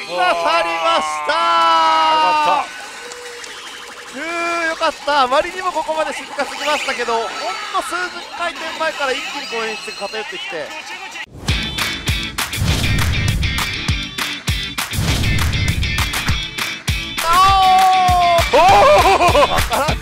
さりましたー。よかった。あまりにもここまで静かすぎましたけど、ほんの数十回転前から一気にこう演出が偏ってきて、なかなかね。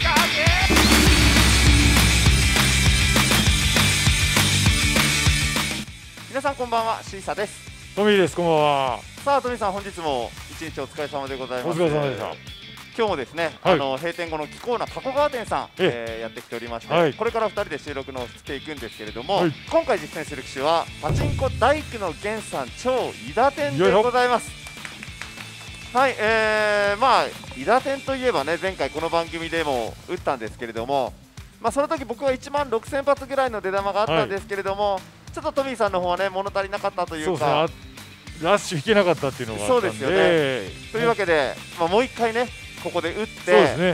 皆さんこんばんは、シーサです。 トミーです。こんばんは。 さあトミーさん、本日も一日お疲れ様でございます。 お疲れ様でした。 今日もですね、 はい、 閉店後の貴公な加古川店さん、やってきておりまして、 はい、これから2人で収録のしていくんですけれども、 はい、 今回実践する機種はパチンコ大工の源さん超伊田店でございます。はい、まあ伊田店といえばね、前回この番組でも打ったんですけれども、まあその時僕は1万6000発ぐらいの出玉があったんですけれども、はい、ちょっとトミーさんの方はね物足りなかったというか、 ラッシュ引けなかったっていうのがあったんで。 そうですよね。というわけで、まあもう1回ねここで打って、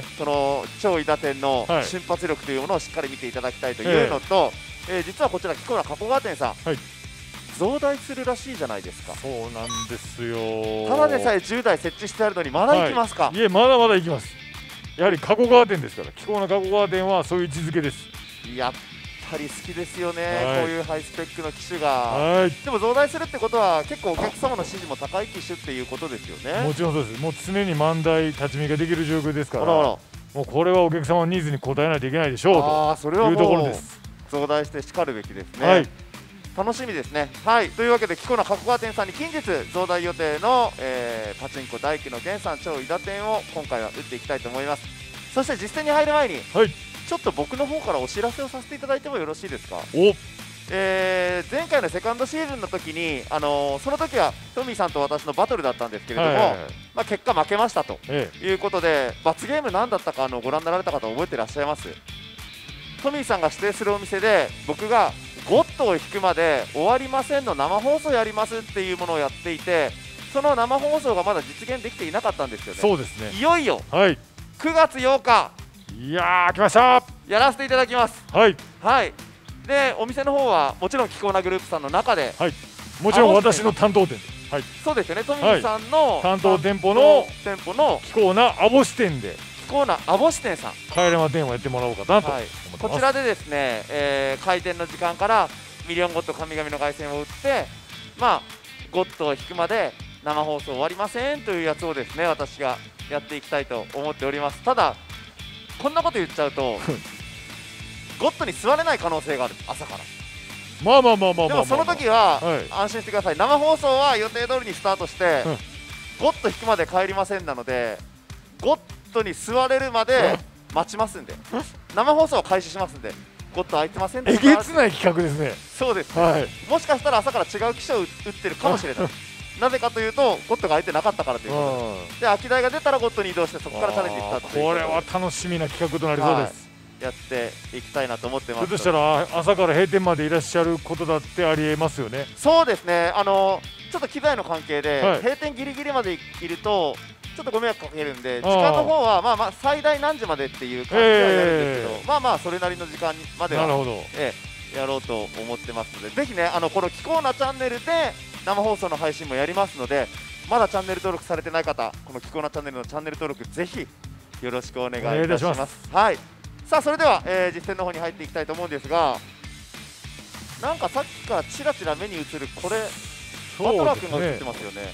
その超伊田店の瞬発力というものをしっかり見ていただきたいというのと、実はこちら貴公な加古川店さん、増大するらしいじゃないですか。 そうなんですよ。 ただでさえ10台設置してあるのにまだ行きますか。 いえ、まだまだ行きます。やはり加古川店ですから、貴公な加古川店はそういう位置づけです。 やっぱり好きですよね、こういうハイスペックの機種が。でも増大するってことは結構お客様の支持も高い機種っていうことですよね。 もちろんそうです。もう常に万代立ち見ができる状況ですから、もうこれはお客様のニーズに応えないといけないでしょうというところです。 増大してしかるべきですね。楽しみですね。はい、というわけで貴公な加古川店さんに近日増大予定の、パチンコ大工の源さん超伊田店を今回は打っていきたいと思います。そして実践に入る前に、ちょっと僕の方からお知らせをさせていただいてもよろしいですか。前回のセカンドシーズンの時に、その時はトミーさんと私のバトルだったんですけれども、まあ結果負けましたということで、罰ゲーム何だったかご覧になられた方覚えてらっしゃいます？トミーさんが指定するお店で僕がゴッドを引くまで終わりませんの生放送やりますっていうものをやっていて、その生放送がまだ実現できていなかったんですよね。 そうですね。 いよいよ9月8日、 いやー来ました。 やらせていただきます。はい。でお店の方はもちろん貴公なグループさんの中で、 もちろん私の担当店。 そうですよね。トミーさんの担当店舗の貴公な網干店で、 貴公な網干店さん、 帰れま店をやってもらおうかなと思ってます。 こちらでですね、開店の時間からミリオンゴッド神々の凱旋を打って、まあゴッドを引くまで生放送終わりませんというやつをですね、私がやっていきたいと思っております。ただこんなこと言っちゃうとゴッドに座れない可能性がある。朝からでもその時は安心してください。生放送は予定通りにスタートして、ゴッド引くまで帰りませんなので、ゴッドに座れるまで待ちますんで、生放送は開始しますんで、ゴッド空いてませんでした。 えげつない企画ですね。 そうです、もしかしたら朝から違う機種を打ってるかもしれないなぜかというとゴッドが空いてなかったからということで、空き台が出たらゴッドに移動してそこからチャレンジスタート。 これは楽しみな企画となりそうです。 やっていきたいなと思ってます。 ひょっとしたら朝から閉店までいらっしゃることだってありえますよね。 そうですね。ちょっと機材の関係で、閉店ギリギリまでいるとちょっとご迷惑かけるんで、時間の方はまあ最大何時までっていう感じではやるんですけど、まあそれなりの時間まではやろうと思ってますので、ぜひねこの貴公なチャンネルで生放送の配信もやりますので、まだチャンネル登録されてない方、この貴公なチャンネルのチャンネル登録ぜひよろしくお願いいたします。はい。さあそれでは、実践の方に入っていきたいと思うんですが、なんかさっきからちらちら目に映るこれ、バトラー君が映ってますよね。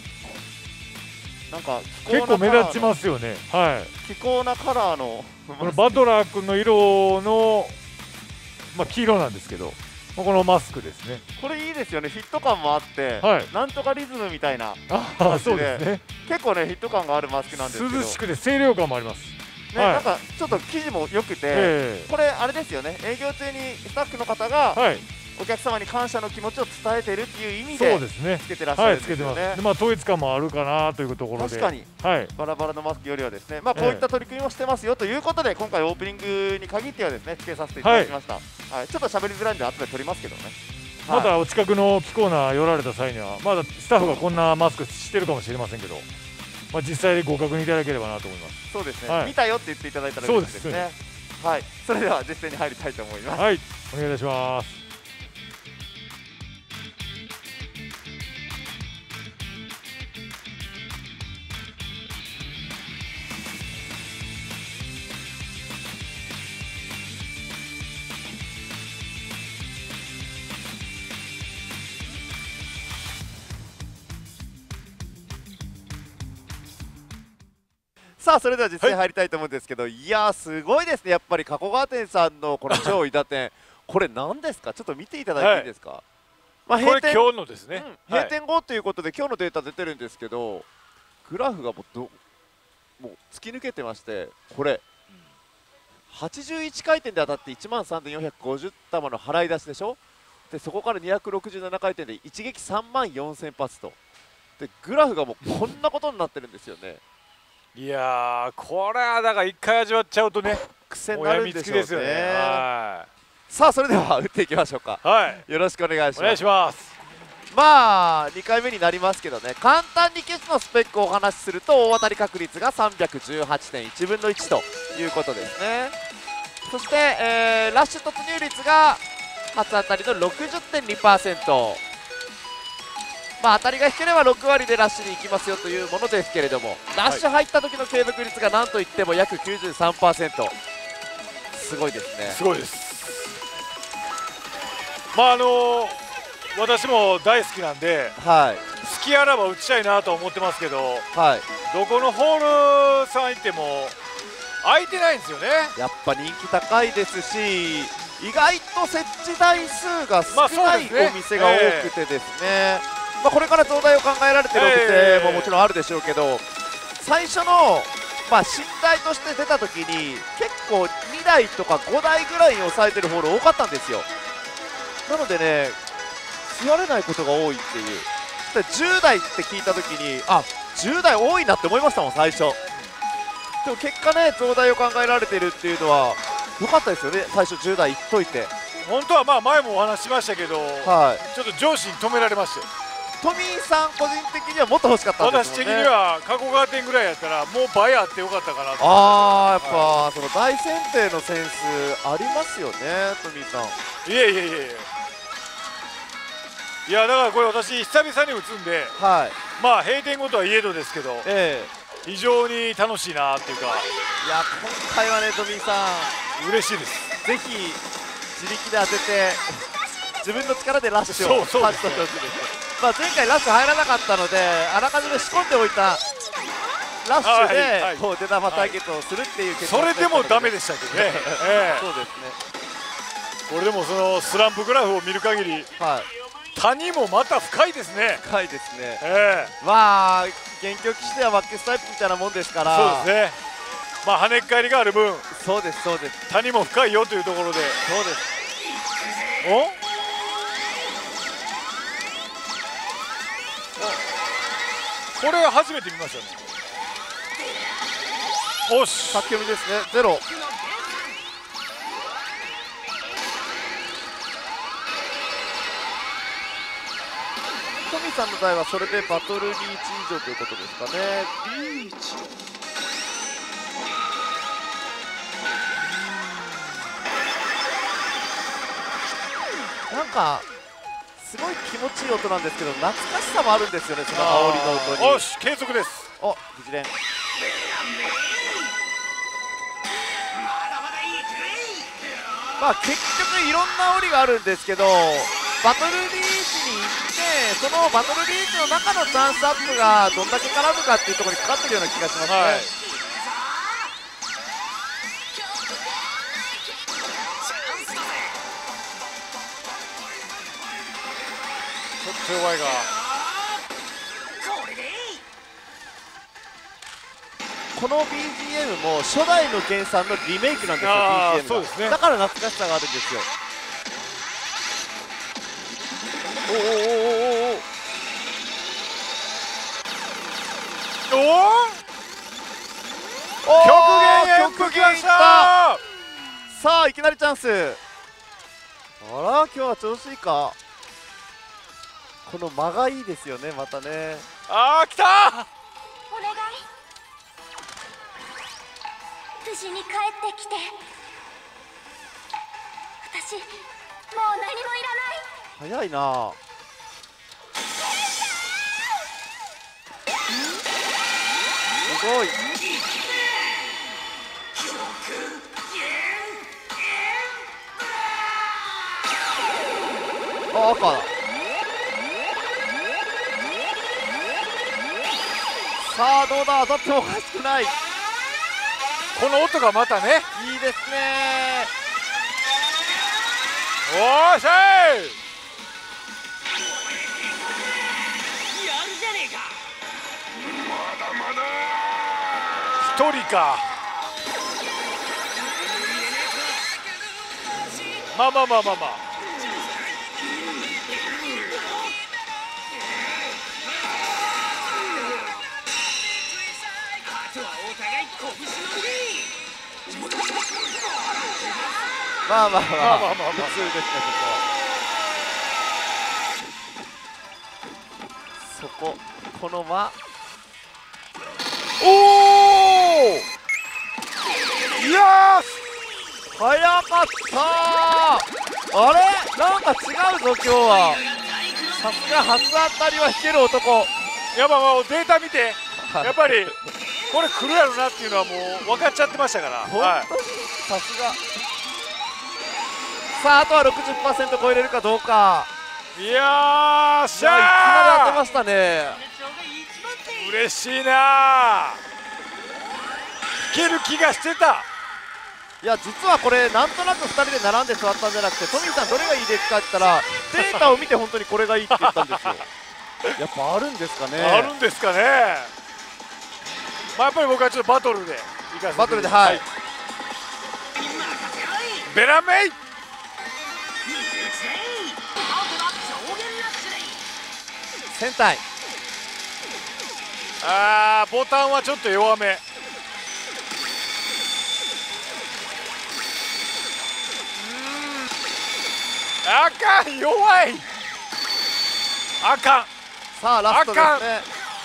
なんか結構目立ちますよね。 貴公なカラーのこのバトラー君の色の、黄色なんですけど、このマスクですね。これいいですよね。フィット感もあって、なんとかリズムみたいな感じで、 結構ねフィット感があるマスクなんですけど、 涼しくて清涼感もあります。 なんかちょっと生地も良くて、これあれですよね。営業中にスタッフの方がお客様に感謝の気持ちを伝えてるっていう意味でつけてらっしゃるんですよね。 統一感もあるかなというところで、 確かにバラバラのマスクよりはですね、こういった取り組みをしてますよということで、今回オープニングに限ってはですねつけさせていただきました。ちょっと喋りづらいんで後で撮りますけどね。 またお近くの貴公な寄られた際には、まだスタッフがこんなマスクしてるかもしれませんけど、実際にご確認いただければなと思います。 そうですね。見たよって言っていただいたら嬉しいですね。はい。それでは実践に入りたいと思います。 はい。お願いいたします。 さあそれでは実際入りたいと思うんですけど、いやーすごいですね、やっぱり加古川店さんのこの超伊達店これ何ですか、ちょっと見ていただいていいですか。まあこれ今日のですね、 閉店後ということで今日のデータ出てるんですけど、グラフがもう突き抜けてまして、これ81回転で当たって13,450玉の払い出しでしょ。でそこから267回転で一撃34,000発と、でグラフがもうこんなことになってるんですよね。 いやーこれはだから一回味わっちゃうとね、 癖になるんでしょうね。 はい、 さあそれでは打っていきましょうか。 はい、 よろしくお願いします。 お願いします。 まあ2回目になりますけどね、簡単に機種のスペックをお話しすると大当たり確率が 318.1 分の1ということですね。そして、ラッシュ突入率が初当たりの 60.2%、まあ当たりが低ければ6割でラッシュに行きますよというものですけれども、ラッシュ入った時の継続率がなんといっても約 93%、 すごいですね。 すごいです。まあ私も大好きなんで、 はい、 好きあらば打ちたいなと思ってますけど、 はい、 どこのホールさん行っても空いてないんですよね。 やっぱ人気高いですし、意外と設置台数が少ないお店が多くてですね、まあこれから増大を考えられているお店ももちろんあるでしょうけど、最初のまあ新台として出た時に結構2台とか5台ぐらいに抑えてるホール多かったんですよ。なのでね、座れないことが多いっていう。で10台って聞いた時に、あ、10台多いなって思いましたもん最初。でも結果ね、増大を考えられているっていうのは良かったですよね。最初10台いっといて、 本当はまあ前もお話ししましたけど、 はい、 ちょっと上司に止められまして、 トミーさん個人的にはもっと欲しかったんですもんね。 私的には加古川店ぐらいやったらもう倍あってよかったかなと。 ああ、やっぱ、その大選定のセンスありますよね、トミーさん。 いえいえいえいや、だからこれ私久々に打つんで、 はい、 まあ閉店後とはいえどですけど、非常に楽しいなっていうか、 いや今回はね、トミーさん嬉しいです。 ぜひ自力で当てて自分の力でラッシュを勝ち取ってほしいです。まあ前回ラッシュ入らなかったので、あらかじめ仕込んでおいたラッシュでこう出玉対決をするっていう結果、 それでもダメでしたけどね。 そうですね。 これでもそのスランプグラフを見る限り、谷もまた深いですね。 深いですね。まあ現況騎士ではマックスタイプみたいなもんですから。 そうですね。まあ跳ねっ返りがある分、 そうですそうです。 谷も深いよというところで。 そうです。 これ初めて見ましたね。おし、 先読みですね。ゼロ。トミーさんの台はそれでバトルリーチ以上ということですかね。リーチ。なんかすごい気持ちいい音なんですけど、懐かしさもあるんですよね、その煽りの音に。 よし、継続です。 お、疑似連。まあ結局いろんな煽りがあるんですけど、バトルリーチに行って、そのバトルリーチの中のチャンスアップがどんだけ絡むかっていうところにかかってるような気がしますね。 ちょっと弱いが、 この BGM も初代の原産のリメイクなんですよ。 BGM がそうですね。 だから懐かしさがあるんですよ。おおおおおお、 極限いった。 さあいきなりチャンス。あら、今日は調子いいか。この間がいいですよね、またね。 あー、来たー。 お願い、無事に帰ってきて。私もう何もいらない。 早いな。すごい。あ、赤だ。さあどうだ、当たってもおかしくない。 この音がまたね、 いいですね。 おーしゃい。一人か。まあまあまあまあまあ。 まあまあまあまあまあまあまあ普通ですね、そこ。このおお。いやー。 早かったー。あれなんか違うぞ今日は。さすが初当たりは引ける男。 いやまあまあデータ見て、やっぱりこれ来るやろなっていうのはもう分かっちゃってましたから。 本はい。 当にさすが。さああとは 60% 超えれるかどうか。 いやーしいやいきなり当てゃましたね。 ー。嬉しいなー。いける気がしてた。 いや実はこれなんとなく2人で並んで座ったんじゃなくて、トミーさんどれがいいですかって言ったらデータを見て本当にこれがいいって言ったんですよ。やっぱあるんですかね。 あるんですかね。まあやっぱり僕はちょっとバトルでいかせてバトルで、はい、 ベラメイ。 戦隊。 あーボタンはちょっと弱め。あかん、弱い。あかん。 さあラストですね。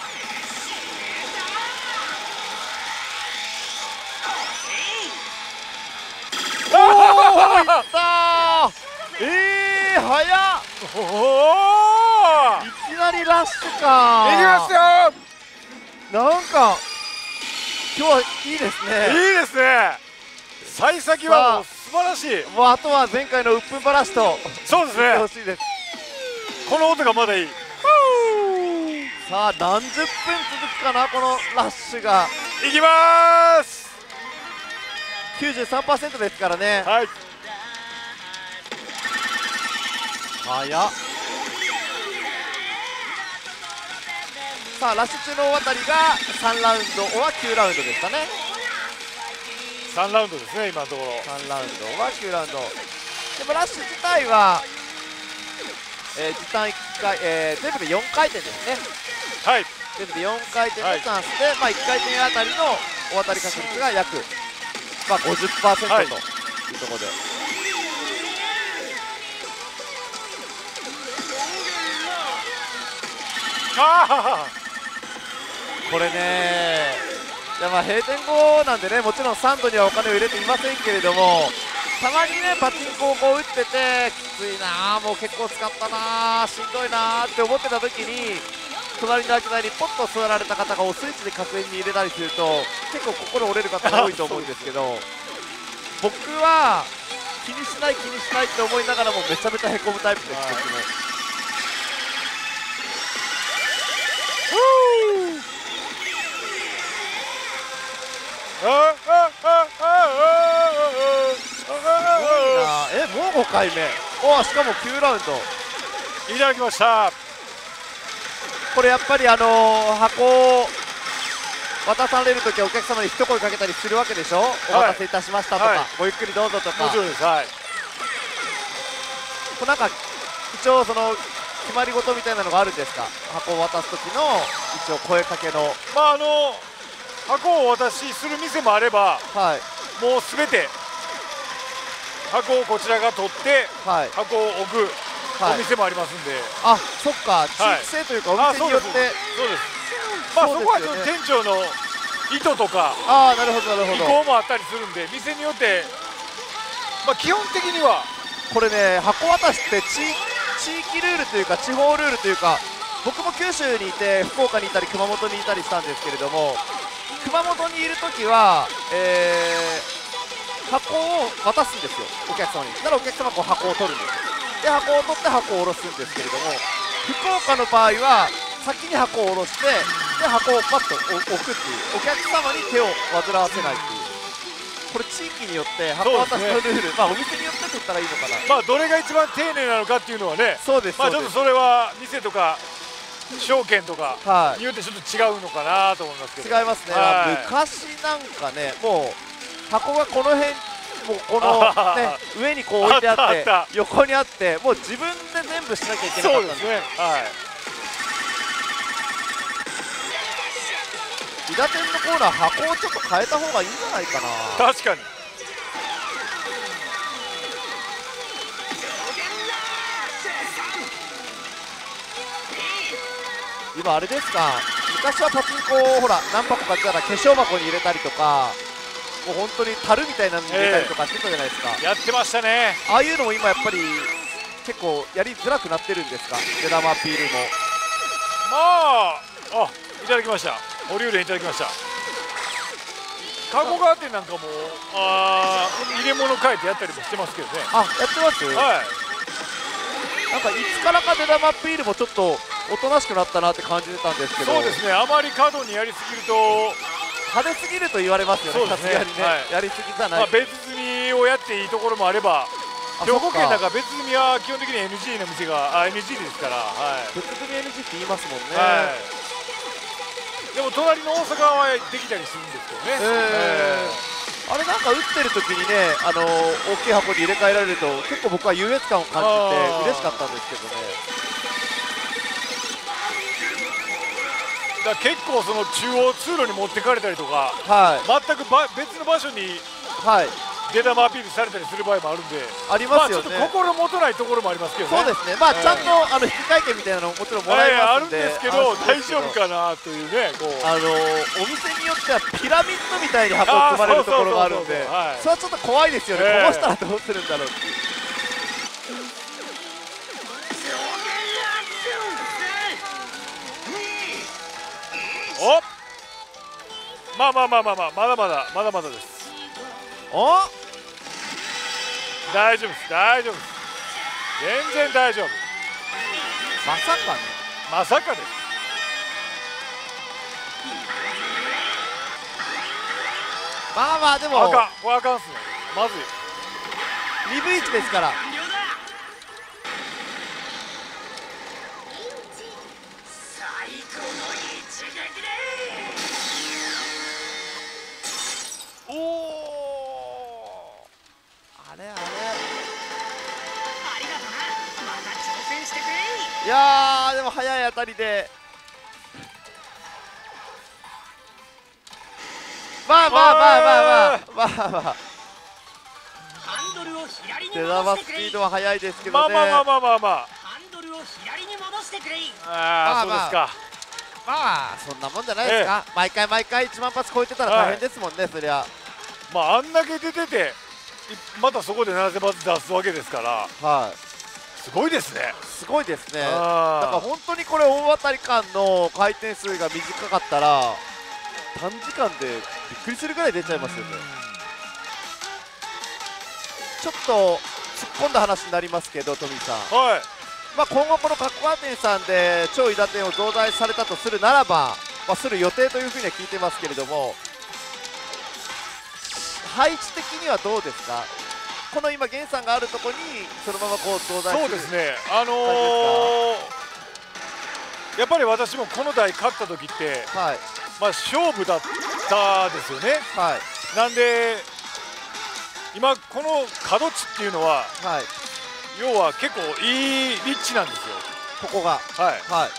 おおいったー。早っ。 おお。 いきなりラッシュか。 いきますよ。 なんか今日はいいですね。 いいですね。幸先はもう素晴らしい。 もうあとは前回のうっぷんばらしとそうです言ってほね。 しいです。 この音がまだいい。 さあ何十分続くかなこのラッシュが。 いきまーす。 93% ですからね。 はい。 早っ。さあラッシュ中の大当たりが3ラウンドは9ラウンドですかね。 3ラウンドですね今のところ。 3ラウンドは9ラウンドでもラッシュ自体は、時短1回、全部で4回転ですね。 はい。 全部で4回転のチャンスで、まあ、1回転あたりの大当たり確率が約、まあ、50% はいというところで、 あこれね、いやまあ閉店後なんでね、もちろんサンドにはお金を入れていませんけれども、たまにね、パチンコをこう打ってて、きついな、もう結構使ったな、しんどいなって思ってた時に、隣の空き台にポッと座られた方がおスイッチで確認に入れたりすると、結構心折れる方が多いと思うんですけど、僕は気にしないって思いながらもめちゃめちゃへこむタイプです、僕も。もう5回目。おしかも9ラウンドいただきました。 これやっぱり箱を渡されるときはお客様に一声かけたりするわけでしょ、お待たせいたしましたとか、 はい、 ごゆっくりどうぞとか。 もちろんです。はい。 これなんか一応その決まり事みたいなのがあるんですか、箱を渡す時の一応声かけの。 まあ箱をお渡しする店もあれば、 はい、 もうすべて箱をこちらが取って、はい、箱を置くお店もありますんで、 はい、あ、そっか、地域性というか、お店によって、 そうです。まあそこは店長の意図とか、 ああ、なるほどなるほど、 意向もあったりするんで、店によって、まあ基本的にはこれね、箱渡しって地域ルールというか、地方ルールというか、僕も九州にいて、福岡にいたり、熊本にいたりしたんですけれども、熊本にいるときは、箱を渡すんですよ、お客様に。ならお客様はこう箱を取るんですよ。で、箱を取って箱を下ろすんですけれども、福岡の場合は、先に箱を下ろして、で、箱をパッと置くっていう、お客様に手を煩わせないっていう。 これ地域によって箱渡しのルール、まあお店によって取ったらいいのかな。 まあどれが一番丁寧なのかっていうのはね、 そうです。 まあちょっとそれは店とか証券とかはいによってちょっと違うのかなと思いますけど。 違いますね。 はい昔なんかね、もう箱がこの辺、もうこのね上にこう置いてあって、 あった横にあって、もう自分で全部しなきゃいけなかったんで。 そうですね。はい。 伊田店のコーナー箱をちょっと変えた方がいいんじゃないかな。 確かに。 今あれですか、昔はパチンコをほら何箱かしたら化粧箱に入れたりとか、もう本当に樽みたいなのに入れたりとかしてたじゃないですか。 やってましたね。 ああいうのも今やっぱり結構やりづらくなってるんですか、出玉アピールも。 まあ、いただきました。お龍蓮いただきました。カゴガーテンなんかも入れ物変えてやったりもしてますけどね。 あ、やってます。 はい。 なんかいつからか出玉アピールもちょっとおとなしくなったなって感じてたんですけど。 そうですね。あまり過度にやりすぎると派手すぎると言われますよね。さすがにね、 はい、 やりすぎじゃない。 まあ別積みをやっていいところもあれば、兵庫県なんか別積みは基本的に NG の店がNG ですから、はい、 別組 NG って言いますもんね。 はい、でも隣の大阪はできたりするんですけどね。 あれなんか打ってる時にね、大きい箱に入れ替えられると結構僕は優越感を感じて嬉しかったんですけどね。 だから結構その中央通路に持ってかれたりとか、 はい、 全く別の場所にはい、 出玉アピールされたりする場合もあるんで、 ありますよね。 ちょっと心もとないところもありますけどね。 そうですね。まあちゃんと引換券みたいなのももちろんもらえますんで、 あるんですけど大丈夫かなというね。こうお店によってはピラミッドみたいに箱を積まれるところがあるんで、それはちょっと怖いですよね。こぼしたらどうするんだろうっていう。 お、まだまだです。 お、 大丈夫です、大丈夫です、全然大丈夫。 まさかね、 まさかです。 まあまあでもこれあかんっすね。まずい 2分1ですから。おお、あれあれ、いやーでも速い当たりで、まあ出玉スピードは速いですけどね。 ハンドルを左に戻してくれ。ああ、そうですか。 まあそんなもんじゃないですか。毎回1万発超えてたら大変ですもんね、そりゃ。 まああんだけ出ててまたそこで7000発出すわけですから、はい、すごいですね。 すごいですね。だから本当にこれ大当たり間の回転数が短かったら短時間でびっくりするぐらい出ちゃいますよね。ちょっと突っ込んだ話になりますけど、トミーさん、はい、まあ今後この角川店さんで超伊田店を増大されたとするならば、する予定というふうには聞いてますけれども、配置的にはどうですか。この今源さんがあるところにそのままこう増大する。 そうですね、やっぱり私もこの台勝った時って、はい、まあ勝負だったですよね。はい、なんで今この角地っていうのは、はい、要は結構いい立地なんですよ、 ここが。はい、はい、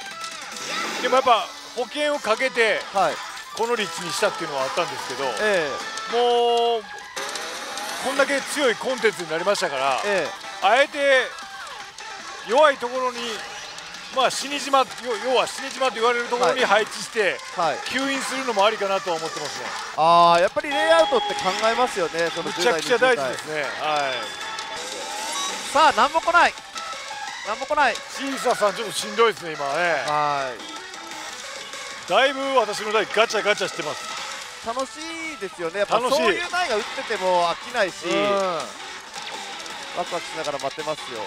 でもやっぱ保険をかけて、はい、この立地にしたっていうのはあったんですけど、もうこんだけ強いコンテンツになりましたから、あえて弱いところに、まあ死に島、要は死に島と言われるところに配置して、はい、吸引するのもありかなとは思ってますね。 ああ、やっぱりレイアウトって考えますよね。そのむちゃくちゃ大事ですね。はい。 さあ、なんも来ない。なんも来ない。 小ささんちょっとしんどいですね今ね。はい。だいぶ私の台ガチャガチャしてます。 楽しいですよね。やっぱそういう台が打ってても飽きないし、ワクワクしながら待ってますよ。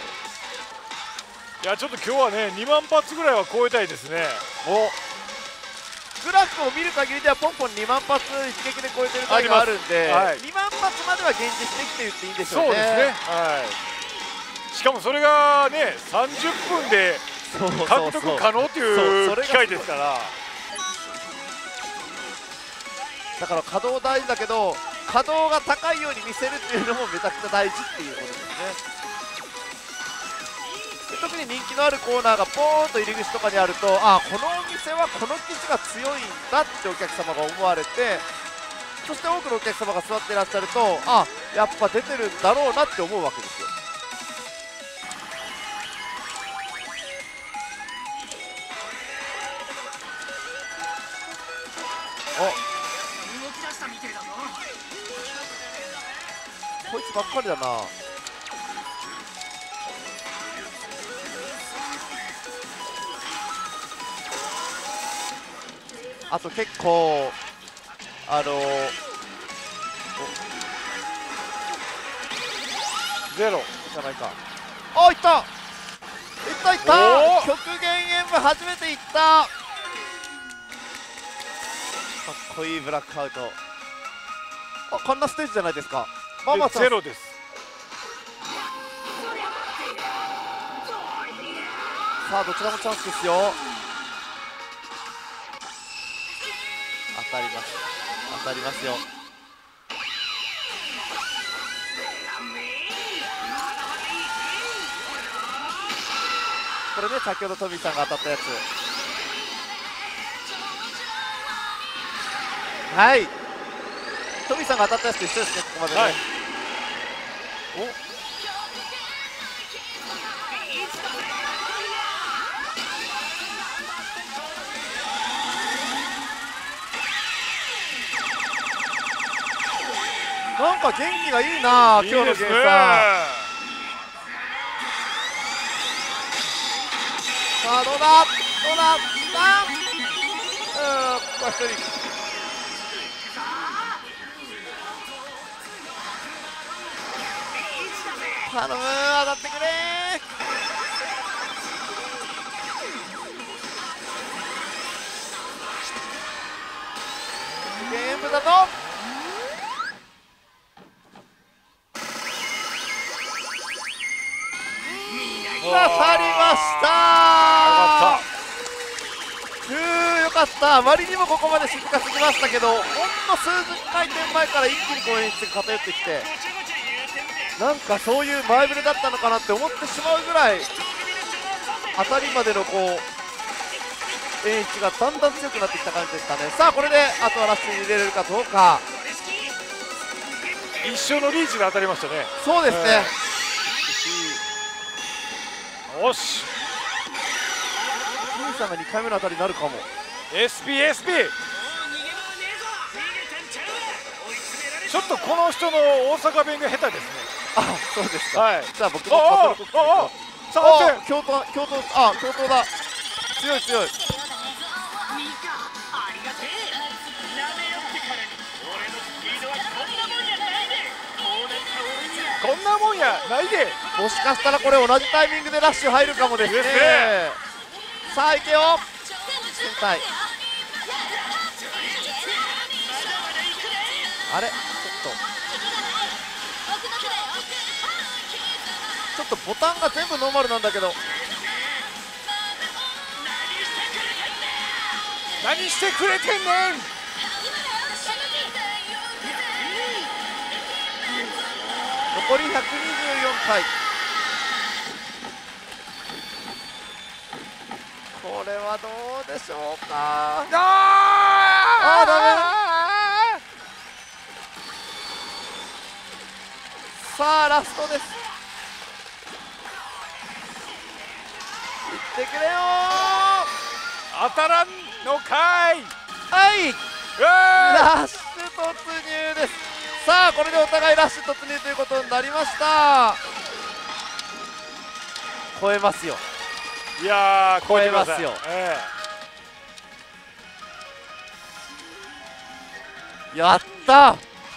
いやちょっと今日はね2万発ぐらいは超えたいですね。 ぐららくを見る限りではポンポン2万発一撃で超えてる回があるんで、2万発までは現実的と言っていいんでしょうね。 そうですね、はい、しかもそれがね30分で獲得可能という機会ですから。 だから稼働大事だけど稼働が高いように見せるっていうのもめちゃくちゃ大事っていうことですね。特に人気のあるコーナーがポーンと入り口とかにあると、あ、このお店はこの機種が強いんだってお客様が思われて、そして多くのお客様が座っていらっしゃると、あ、やっぱ出てるんだろうなって思うわけですよ。こいつばっかりだな。あと結構ゼロじゃないか。あ、いったいったいった。極限演武初めていった。かっこいいブラックアウト。あ、こんなステージじゃないですか。ママさんゼロです。 さあどちらもチャンスですよ。当たります当たりますよ。これね、先ほどトミーさんが当たったやつ。はい、トミーさんが当たったやつと一緒ですね、ここまでね。はい、お、なんか元気がいいな、今日のゲームさ。さあどうだどうだ、ここは1人。頼む、当たってくれー。ゲームだと当たりましたー。よかった。あまりにもここまで静かすぎましたけど、ほんの数十回転前から一気にこう演出が偏ってきて、なんかそういう前触れだったのかなって思ってしまうぐらい、当たりまでのこう演出がだんだん強くなってきた感じでしたね。さあこれであとはラッシュに入れれるかどうか。 一緒のリーチで当たりましたね。 そうですね、 よし、 トミーさんが2回目の当たりになるかも。 SPSP ちょっとこの人の大阪弁が下手ですね。 あ、そうですか。 はい、 じゃあ僕もバトルコック 3 戦、共闘だ。強い強い。 こんなもんやないで。 もしかしたらこれ同じタイミングでラッシュ入るかもですね。さあ行けよ戦隊。あれちょっとボタンが全部ノーマルなんだけど。 何してくれてんねん。 残り124回。これはどうでしょうか。あーダメ。さあラストです。いってくれよ当たらんのかい。 はい、ラッシュ突入です。さあこれでお互いラッシュ突入ということになりました。超えますよ。 いやー、 超えますよ。やった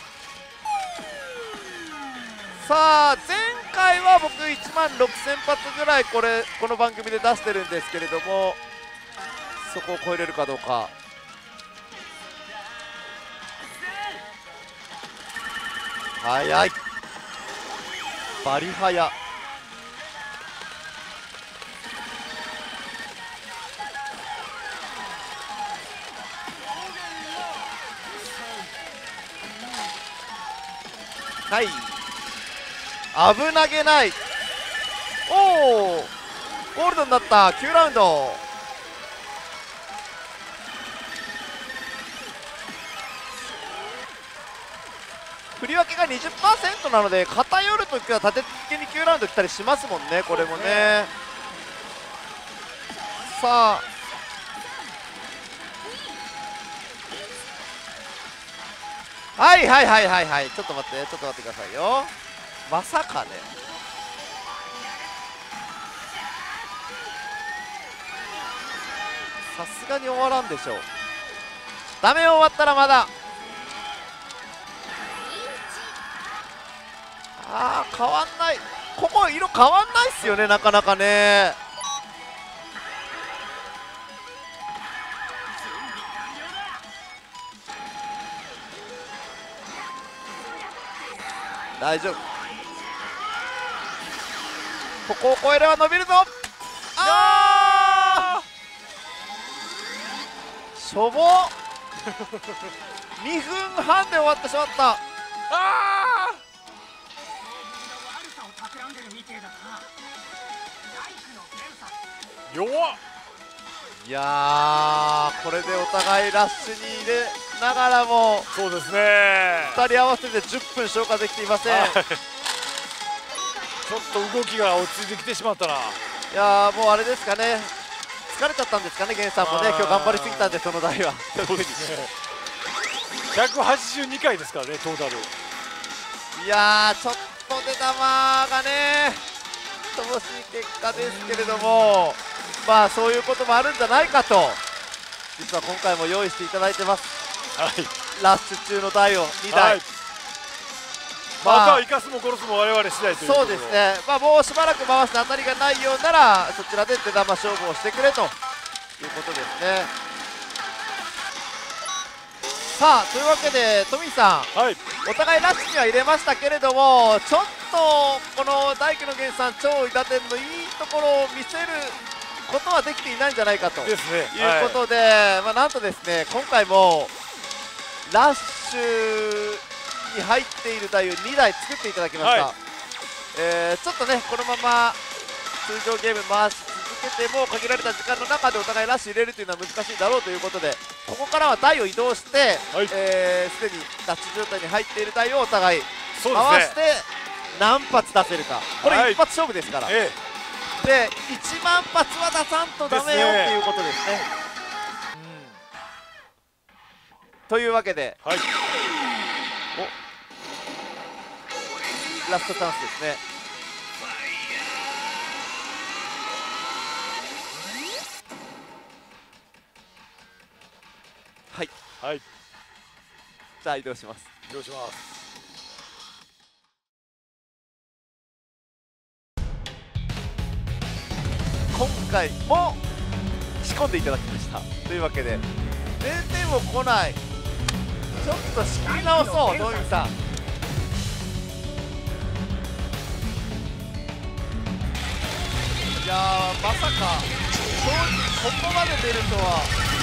さあ前回は僕1万6000発ぐらいこの番組で出してるんですけれども、そこを超えれるかどうか。 速い、バリ速。はい、危なげない。おお、ゴールドになった。9ラウンド。振り分けが 20% なので、偏るときは立て続けに9ラウンド来たりしますもんね、これもね。さあ、はいはいはいはいはい、ちょっと待って、ちょっと待ってくださいよ。まさかね。さすがに終わらんでしょう。ダメ、終わったらまだ。あー、変わんない。ここ色変わんないっすよね、なかなかね。大丈夫、ここを越えれば伸びるぞ。あー、しょぼ2分半で終わってしまった。あ弱っ。 いやー、これでお互いラッシュに入れながらも、 そうですね、 2人合わせて10分消化できていません。 ちょっと動きが落ち着いてきてしまったな。 いやー、もうあれですかね、疲れちゃったんですかね、源さんもね。今日頑張りすぎたんで、その台は。 そうですね、182回ですからね、トータル。 いやー、ちょっと出玉がね、乏しい結果ですけれども、まあそういうこともあるんじゃないかと、実は今回も用意していただいてます。 はい、 ラッシュ中の台を2台、 はい、または生かすも殺すも我々次第というところ。 そうですね、まあ、もうしばらく回す当たりがないようなら、そちらで出玉勝負をしてくれということですね。さあ、というわけでトミーさん、 はい、 お互いラッシュには入れましたけれども、ちょっとこの大工の源さん超威打点のいいところを見せることはできていないんじゃないかとですね、 いうことで、まあ、なんとですね、今回もラッシュに入っている台を2台作っていただきました。 はい、 ちょっとね、このまま通常ゲーム回し続けても限られた時間の中でお互いラッシュ入れるというのは難しいだろうということで、ここからは台を移動して、 はい、 すでにラッシュ状態に入っている台をお互いそうですね、 回して何発出せるか、これ一発勝負ですから、で1万発は出さんとダメよっていうことですね。というわけで、 はい、 ラストチャンスですね。はい、 はい、 じゃあ移動します。 移動します。 今回も仕込んでいただきましたというわけで、0点も来ない、ちょっと仕切り直そう、トミーさん。いやー、まさか正直ここまで出るとは